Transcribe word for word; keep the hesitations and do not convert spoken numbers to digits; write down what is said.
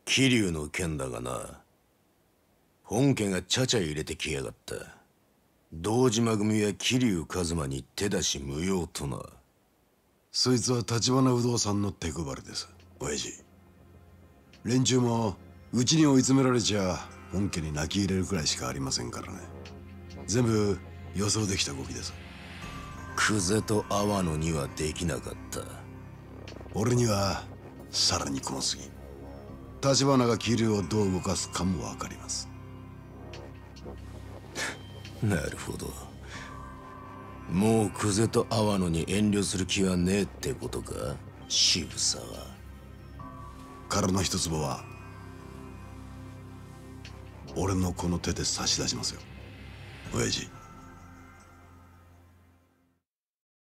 桐生の件だがな、本家がちゃちゃ入れてきやがった。堂島組や桐生一馬に手出し無用とな。 そいつは橘不動産の手配りです、親父。連中もうちに追い詰められちゃ本家に泣き入れるくらいしかありませんからね。全部予想できた動きです。 久世と阿波野にはできなかった。 俺にはさらに小すぎ。橘が桐生をどう動かすかも分かります。 なるほど。もう久世と阿波野に遠慮する気はねえってことか、渋沢。 彼の一坪は俺のこの手で差し出しますよ、親父。